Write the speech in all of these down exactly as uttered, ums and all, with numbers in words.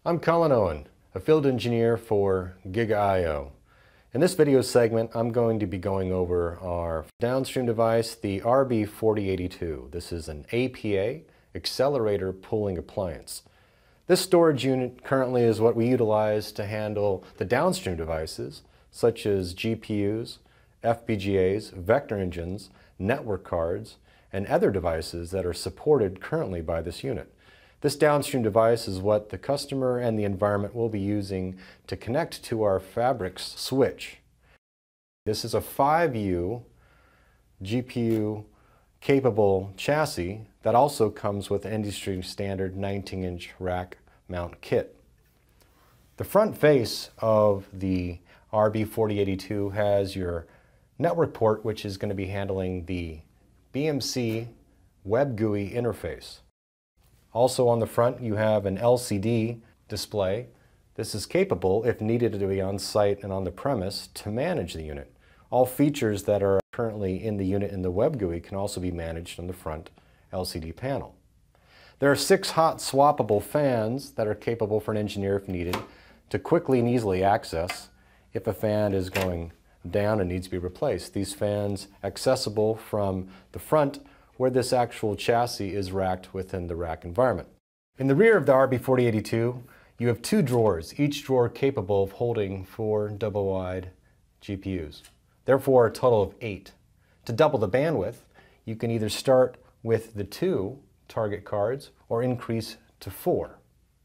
I'm Colin Owen, a field engineer for GigaIO. In this video segment, I'm going to be going over our downstream device, the R B forty eighty-two. This is an A P A Accelerator pooling appliance. This storage unit currently is what we utilize to handle the downstream devices, such as G P Us, F P G As, vector engines, network cards, and other devices that are supported currently by this unit. This downstream device is what the customer and the environment will be using to connect to our FabreX switch. This is a five U G P U capable chassis that also comes with industry standard nineteen inch rack mount kit. The front face of the R B forty eighty-two has your network port, which is going to be handling the B M C web G U I interface. Also on the front you have an L C D display. This is capable, if needed to be on site and on the premise, to manage the unit. All features that are currently in the unit in the web G U I can also be managed on the front L C D panel. There are six hot swappable fans that are capable for an engineer, if needed, to quickly and easily access if a fan is going down and needs to be replaced. These fans accessible from the front where this actual chassis is racked within the rack environment. In the rear of the R B forty eighty-two, you have two drawers, each drawer capable of holding four double-wide G P Us. Therefore, a total of eight. To double the bandwidth, you can either start with the two target cards or increase to four.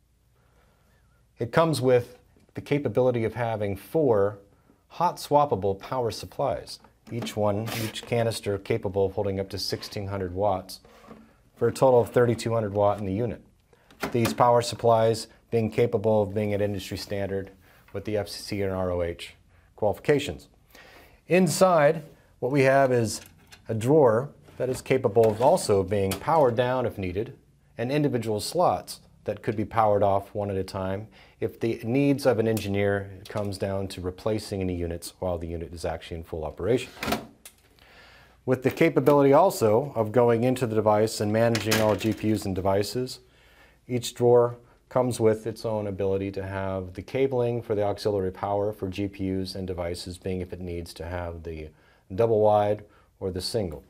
It comes with the capability of having four hot swappable power supplies. Each one, each canister capable of holding up to sixteen hundred watts for a total of thirty-two hundred watt in the unit. These power supplies being capable of being at industry standard with the F C C and R O H qualifications. Inside, what we have is a drawer that is capable of also being powered down if needed, and individual slots that could be powered off one at a time if the needs of an engineer comes down to replacing any units while the unit is actually in full operation. With the capability also of going into the device and managing all G P Us and devices, each drawer comes with its own ability to have the cabling for the auxiliary power for G P Us and devices, being if it needs to have the double wide or the single.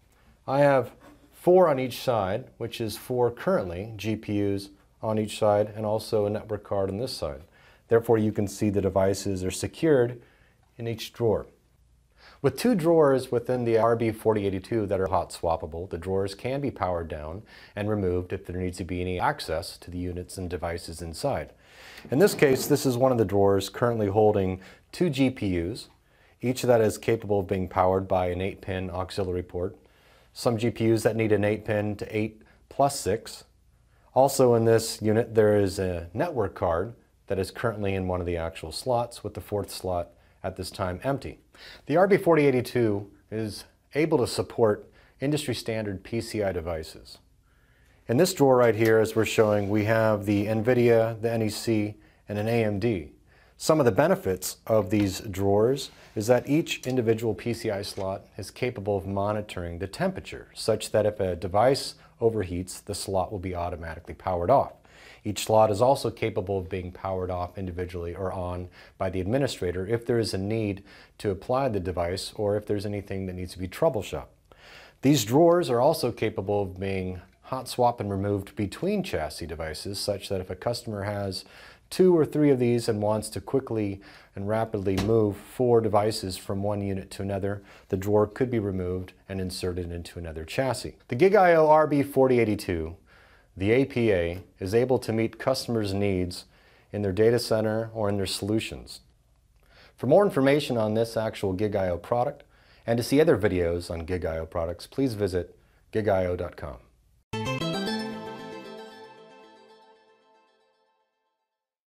I have four on each side, which is four currently G P Us on each side and also a network card on this side. Therefore, you can see the devices are secured in each drawer. With two drawers within the R B forty eighty-two that are hot swappable, the drawers can be powered down and removed if there needs to be any access to the units and devices inside. In this case, this is one of the drawers currently holding two G P Us, each that is capable of being powered by an eight pin auxiliary port. Some G P Us that need an eight pin to eight plus six. Also in this unit there is a network card that is currently in one of the actual slots, with the fourth slot at this time empty. The R B forty eighty-two is able to support industry standard P C I devices. In this drawer right here, as we're showing, we have the NVIDIA, the N E C, and an A M D. Some of the benefits of these drawers is that each individual P C I slot is capable of monitoring the temperature, such that if a device overheats, the slot will be automatically powered off. Each slot is also capable of being powered off individually or on by the administrator if there is a need to apply the device or if there's anything that needs to be troubleshot. These drawers are also capable of being hot swapped and removed between chassis devices, such that if a customer has two or three of these and wants to quickly and rapidly move four devices from one unit to another, the drawer could be removed and inserted into another chassis. The GigaIO R B forty eighty-two, the A P A, is able to meet customers' needs in their data center or in their solutions. For more information on this actual GigaIO product and to see other videos on GigaIO products, please visit gigaio dot com.